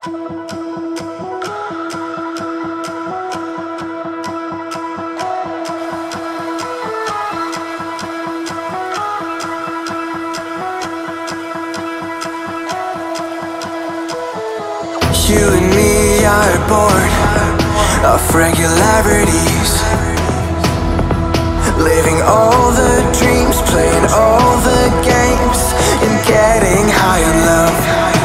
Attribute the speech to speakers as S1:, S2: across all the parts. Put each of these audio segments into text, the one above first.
S1: You and me are bored of regularities, living all the dreams, playing all the games, and getting high on love.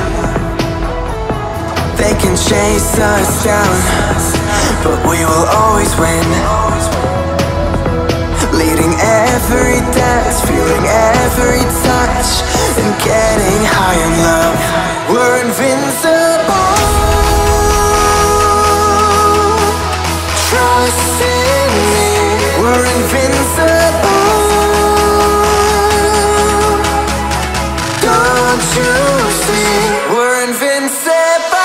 S1: They can chase us down, but we will always win. Leading every dance, feeling every touch, and getting high on love. We're invincible. Trust in me, we're invincible. Don't you see, we're invincible.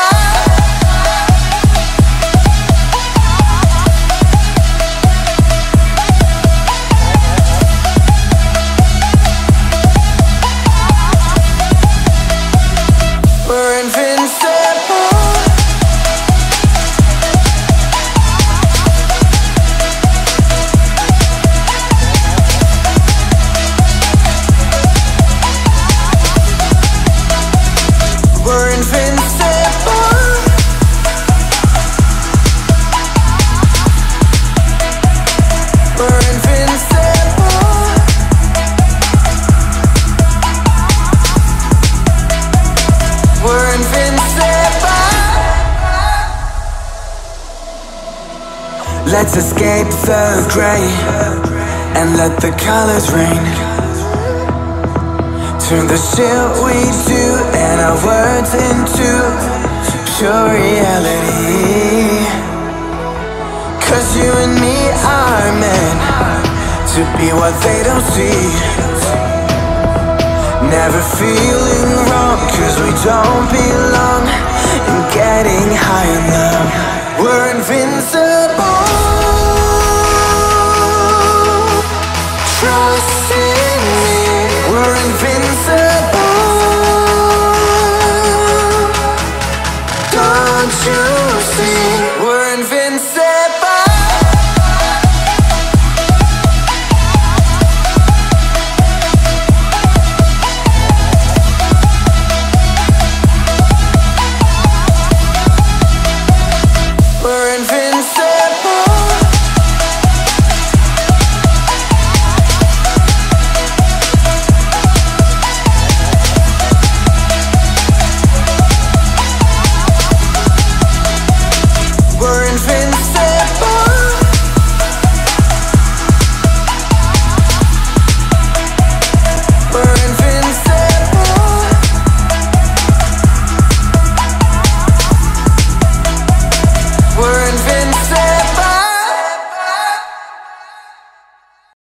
S1: We're invincible. We're invincible. We're invincible. We're invincible. Let's escape the gray and let the colors rain. Turn the shit we do and our words into pure reality. 'Cause you and me are meant to be what they don't see. Never feeling wrong 'cause we don't belong, and getting high on love. We're invincible. Trust in me, we're invincible. Don't you